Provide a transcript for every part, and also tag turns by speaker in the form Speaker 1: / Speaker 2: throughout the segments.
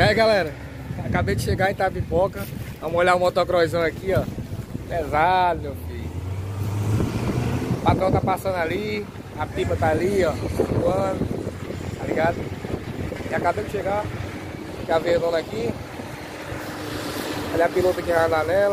Speaker 1: Aí galera, acabei de chegar em Itapipoca. Vamos olhar o motocrossão aqui, ó. Pesado, meu filho. O patrão tá passando ali, a pipa tá ali, ó, voando, tá ligado? E acabei de chegar, que a verdona aqui. Olha a pilota aqui na nela.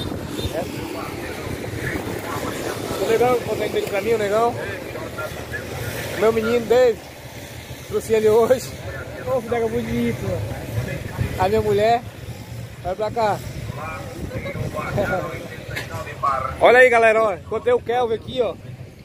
Speaker 1: O negão, consegue ver pra mim, o negão? O meu menino, David. Trouxe ele hoje. Ô, que pega bonito. A minha mulher. Vai pra cá. Olha aí, galera, ó. Encontrei o Kelvin aqui, ó.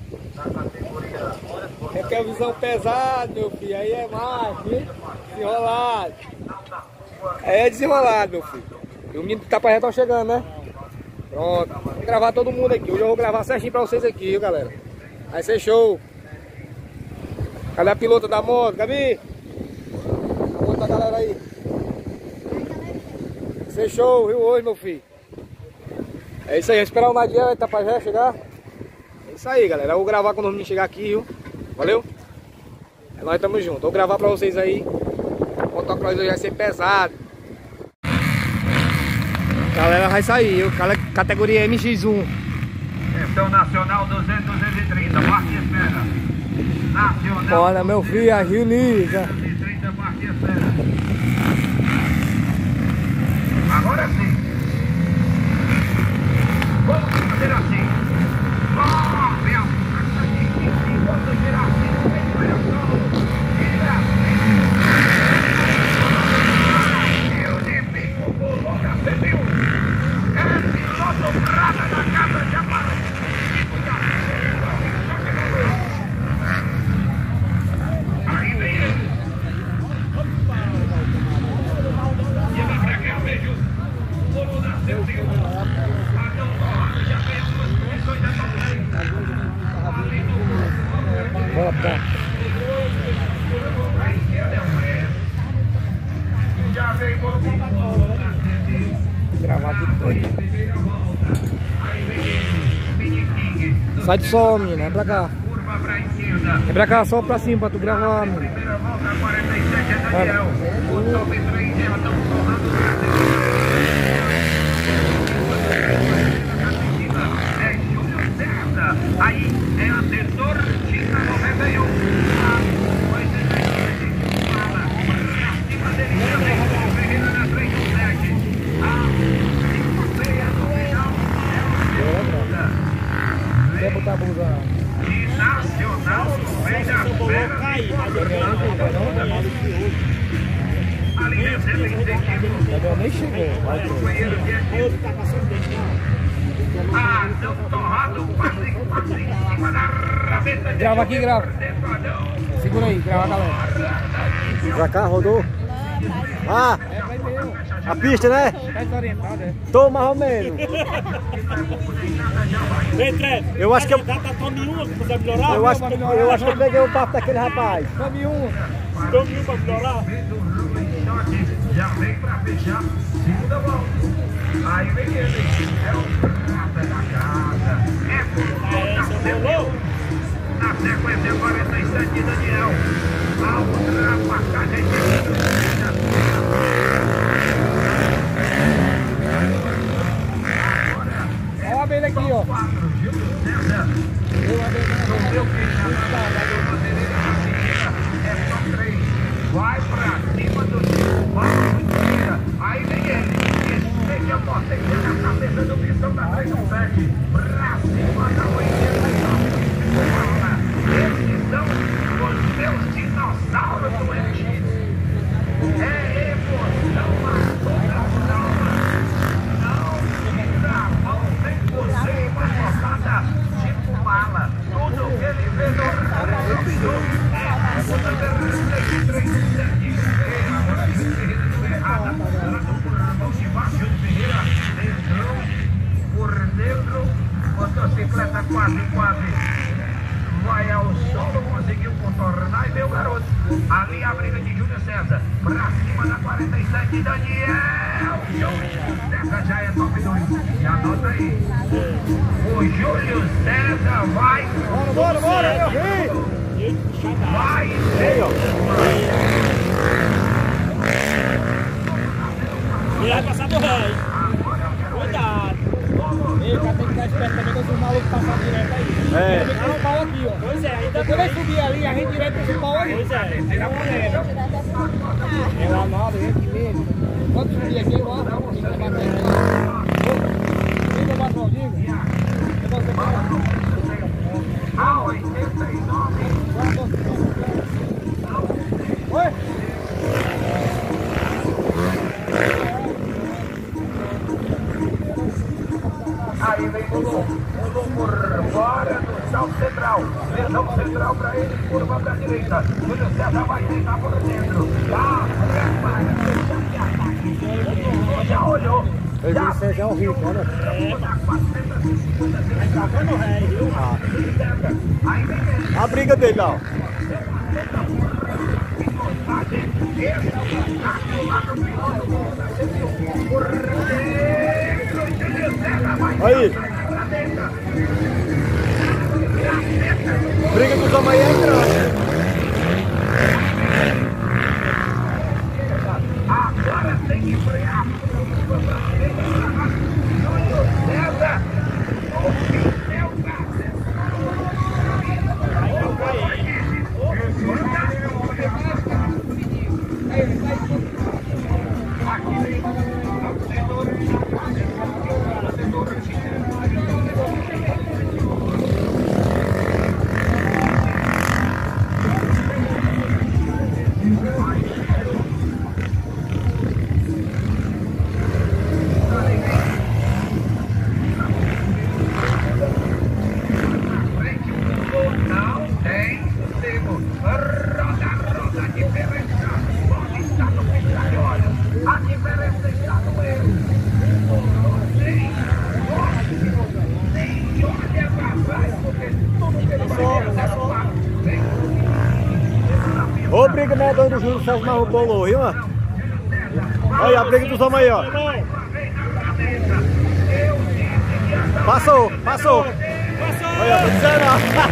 Speaker 1: É Kelvinzão pesado, meu filho. Aí é mais, viu? Desenrolado. Aí é desenrolado, meu filho. E o menino que tá pra reto tá chegando, né? Pronto. Vou gravar todo mundo aqui. Hoje eu vou gravar certinho pra vocês aqui, viu, galera? Vai ser show. Cadê a pilota da moto, Gabi? A moto da galera aí. Vai ser show, viu, hoje, meu filho? É isso aí, vamos esperar o Nadiel e Tapajé chegar. É isso aí, galera. Eu vou gravar quando o menino chegar aqui, viu? Valeu? É nós, tamo junto. Vou gravar pra vocês aí. O motocross hoje vai ser pesado. Galera, vai sair, viu? Categoria MX1.
Speaker 2: Questão nacional 230, parte espera. Nacional.
Speaker 1: Olha, meu filho, a Rio Liga.
Speaker 2: 230, parte espera. Agora sim. Vamos fazer assim. Corre a marcha de enquanto girar assim no meio do aerossolo. Gira assim. Eu de bico, coloca, pediu. É piloto prata da casa de Aparecida. Aí vem ele. E vai pra cá, beijo. O bolo nasceu, senhor.
Speaker 1: Bora pra cá. Gravar tudo. Sai de som, menino. Vem pra cá. Vem pra cá, só pra cima pra tu gravar, menino.
Speaker 2: Aí é assessor China 91. Pois é, fala. Acima dele também. Ferreira na frente do 7. A feia no final é o
Speaker 1: Quer botar a blusa?
Speaker 2: de Nacional no meio da fera. Ali recebe incentivo.
Speaker 1: Eu nem chegou.
Speaker 2: Companheiro de ah, não torrado, quase em cima da rabeta.
Speaker 1: Grava aqui, grava. Segura aí, grava a galera.
Speaker 3: Pra cá, rodou? Ah,
Speaker 1: É, vai meu.
Speaker 3: a pista, né?
Speaker 1: Tá desorientado, é?
Speaker 3: Tô mais ou menos. Eu acho que eu peguei o papo daquele rapaz.
Speaker 1: Tome um.
Speaker 2: Já vem pra fechar, segunda volta. Aí vem ele, é o prata da casa. É por na sequência 47 Daniel. A ultrapassagem
Speaker 1: Olha a abelha aqui, ó.
Speaker 2: 4, Júlio César. No meu que já é só 3. Vai pra cima do tiro. Aí vem ele. Esse é o poste na cabeça do Missão da 317. Pra cima da 89. Esses são os meus dinossauros do MX. É emoção a toda prova. Não tira a mão, vem você e uma porrada tipo mala. Tudo que ele vê no rádio é a segunda vermelha 317. Ferrada, lado por mão de baixo de Ferreira, entrou por dentro, motocicleta quase. Vai ao solo, conseguiu contornar e veio o garoto. Ali a briga de Júlio César, pra cima da 47, Daniel. Júlio César já é top 2, e anota aí. O Júlio César vai.
Speaker 1: Bora, meu filho.
Speaker 2: Vai ser.
Speaker 4: Ele vai passar do rei. Cuidado.
Speaker 1: Ei, o cara tem que estar esperto também quando os malucos passam direto aí.
Speaker 3: É.
Speaker 1: Tem que ter um pau aqui, ó.
Speaker 4: Pois é, ainda
Speaker 1: Quando ele subir ali, a gente direto esse pau aí.
Speaker 4: Pois é.
Speaker 1: Aí dá problema. É lá nada, gente mesmo. Quando subir aqui, eu vou dar um pouquinho pra bater aqui. Liga o Bartoldigo.
Speaker 2: A 89.
Speaker 1: Oi?
Speaker 2: Aí vem Lulu por fora do salto central. Lesão central para ele, curva para a direita. Júlio César vai tentar por dentro. Já olhou.
Speaker 3: Júlio César é horrível, olha. A briga dele, ó. Aí. Briga com os homens aí é grande.
Speaker 2: Agora tem que frear. César.
Speaker 3: Ô, briga medonha do Júlio César Marro bolou, viu, mano? Olha a briga dos homens aí, ó. Passou, passou. Olha, tô dizendo,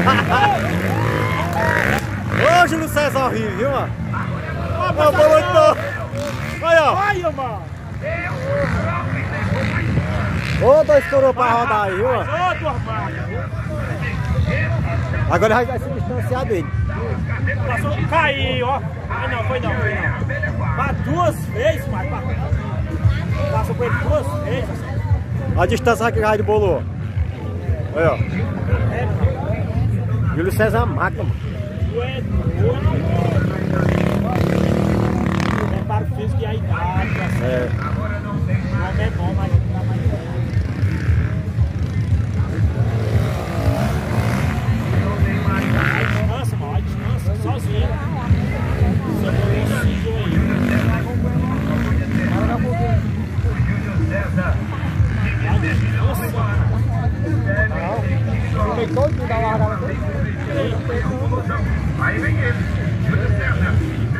Speaker 3: ó. Ô, Júlio César horrível, viu, mano? Ó, bolou de novo. Olha, ó.
Speaker 4: Olha, mano.
Speaker 3: Ô, dois coroas pra rodar aí, viu, mano?
Speaker 4: Outro armário.
Speaker 3: Agora ele vai se distanciar dele.
Speaker 4: Passou, caiu, ó. Ah, não, foi não. Pra duas vezes, mas passou por ele duas vezes.
Speaker 3: A distância que vai de bolou. Olha, ó. Júlio César é uma máquina, mano.
Speaker 4: Tu é doido. Preparo físico e a idade.
Speaker 3: É.
Speaker 4: Não é bom, mas não dá mais. Descansa, mano. Descansa, sozinho. Seu bolsício aí.
Speaker 1: Tem todo mundo da largada dele.
Speaker 2: Aí vem ele. Júlio César.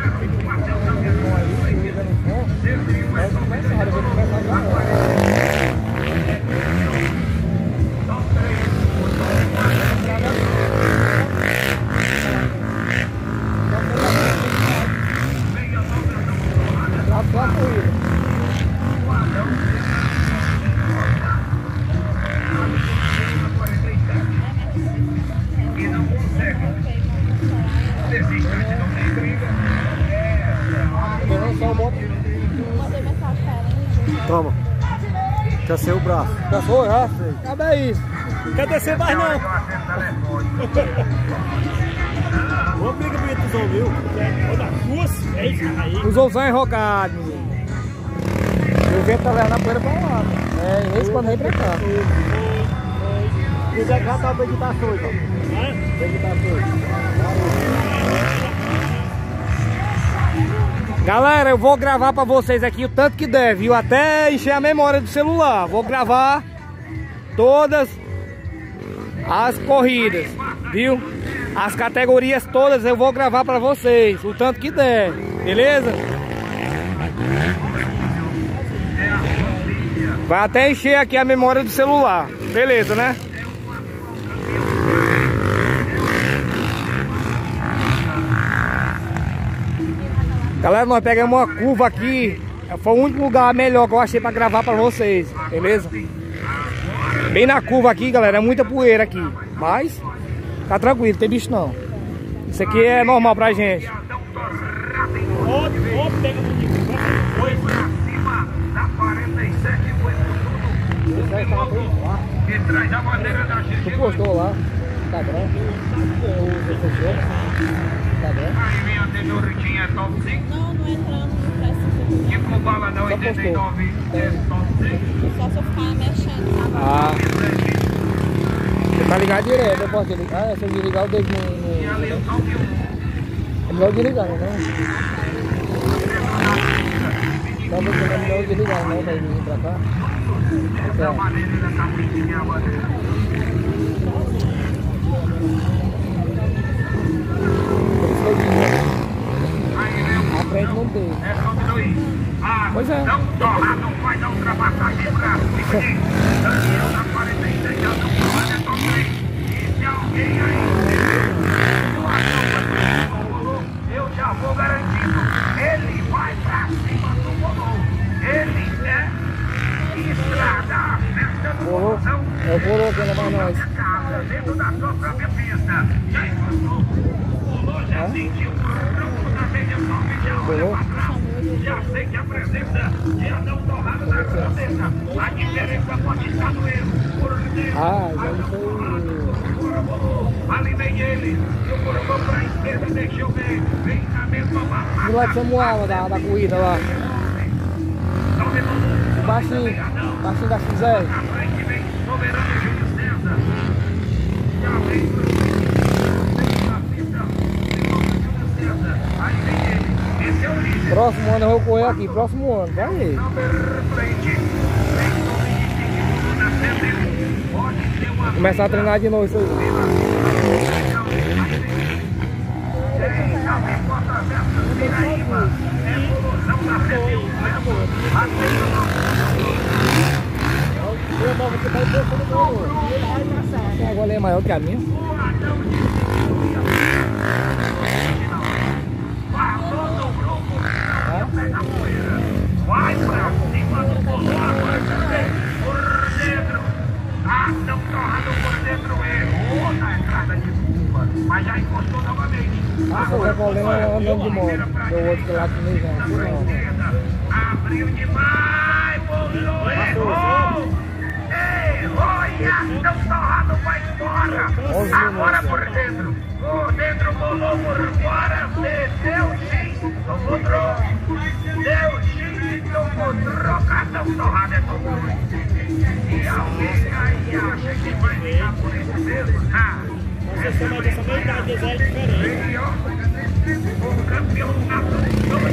Speaker 2: E não consegue. Desiste, não tem briga.
Speaker 5: Mandei mensagem pra ela.
Speaker 3: Toma. Cansei o braço.
Speaker 1: Cansou já? Cadê isso?
Speaker 3: Não quer descer mais não. Uma briga bonita dos homens, viu?
Speaker 4: Duas vezes aí.
Speaker 1: Os ovos são enrogados, menino. O vento tá levando a poeira pra lá. É, esse quando vem pra cá.
Speaker 3: Se quiser já tá o vegetação aí, ó. Vegetação.
Speaker 1: Galera, eu vou gravar pra vocês aqui o tanto que der, viu? Até encher a memória do celular. Vou gravar todas as corridas, viu? As categorias todas eu vou gravar pra vocês, o tanto que der, beleza? Vai até encher aqui a memória do celular, beleza, né? Galera, nós pegamos uma curva aqui Foi o único lugar melhor que eu achei pra gravar pra vocês, beleza? Bem na curva aqui, galera, é muita poeira aqui. Mas tá tranquilo, não tem bicho não. Isso aqui é normal pra gente. Tu postou lá, tá grande. Tá grande.
Speaker 2: Aí vem a Ritinha, é top 5.
Speaker 5: Não, não entrando no preço.
Speaker 2: Tipo bala não, 89, é top 5.
Speaker 5: Só se eu ficar mexendo, sabe?
Speaker 1: Ah, você tá ligado direto, eu posso desligar. Ah, se eu desligar o dedo no... É melhor desligar, né? Só porque não é melhor desligar, não, pra ele vir pra cá.
Speaker 2: Essa maneira ainda tá bonitinha a bandeira.
Speaker 1: A frente não tem.
Speaker 2: É só diluir. Ah,
Speaker 1: Pois é.
Speaker 2: não torra, não vai dar ultrapassagem pra Daniel da 46, já não torra, é top 3. E se alguém aí eu já vou garantindo. Ele vai pra cima do bolão. Ele é estrada, a festa do bolão.
Speaker 1: É o bolo que leva nós.
Speaker 2: Casa dentro da sua própria pista. Já encostou. O bolão já sentiu o ronco da mediação. Já olha pra trás. Já sente a presença de Adão Torrado na cabeça. A diferença pode estar no erro. Por dentro.
Speaker 1: Ah, já não foi...
Speaker 2: Ali vem ele. E o Corobão pra esquerda, deixa eu ver. Vem na mesma barra.
Speaker 1: Do lado de Samuel, da corrida lá. Baixinho da Xé.
Speaker 2: Na frente vem Soberano Júlio César. Já vem pro na pista. Júlio César. Aí vem ele. Esse é o líder.
Speaker 1: Próximo ano eu vou correr aqui, próximo ano, vai aí.
Speaker 2: Frente. Vem na frente. Pode ser uma
Speaker 1: Começar a treinar de novo isso aí. A gola é maior que a minha.
Speaker 2: Vai pra cima do bolão por dentro. Não torrado por dentro, errou na entrada de curva, mas já encostou novamente.
Speaker 1: Essa é golema andando de moto. Deu outro lá que nem já.
Speaker 2: Abriu demais, bolou, errou. Errou e não torrado vai embora. Agora por dentro. Por dentro, bolou por fora. Deu X, tomou troco. Deu X, tomou troco. Não torrado é todo. E alguém aí acha que vai ficar por isso mesmo?
Speaker 4: Vocês têm mais essa meia idade, é diferente.
Speaker 2: O campeonato de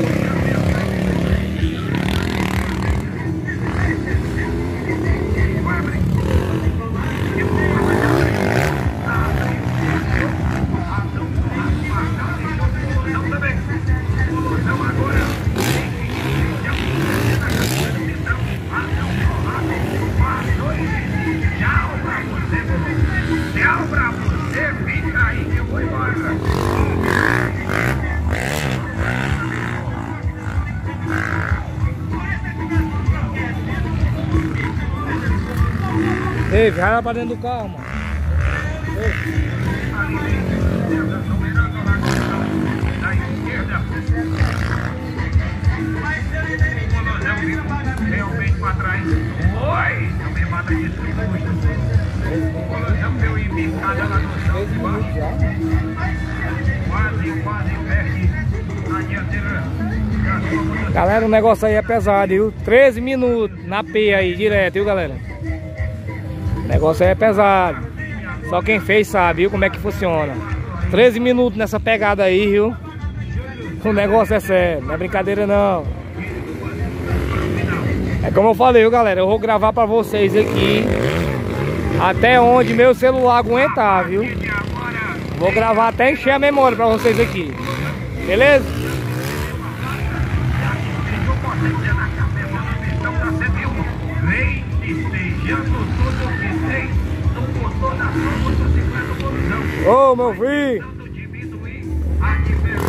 Speaker 2: vai abrir. Não também. Não agora. Tchau pra você, fica aí que eu vou embora.
Speaker 1: Ei, vai lá pra dentro do carro, mano.
Speaker 2: Da esquerda. O Bolosão vindo realmente pra trás. Oi! Não me mata disso muito. O Bolosão deu embicada lá no chão de baixo. Quase perde na dianteira da sua moto.
Speaker 1: Galera, o negócio aí é pesado, viu? 13 minutos na P aí, direto, viu, galera? O negócio aí é pesado. Só quem fez sabe, viu, como é que funciona. 13 minutos nessa pegada aí, viu? O negócio é sério, não é brincadeira não. É como eu falei, viu, galera? Eu vou gravar pra vocês aqui até onde meu celular aguentar, viu? Vou gravar até encher a memória pra vocês aqui. Beleza? Ô, meu filho!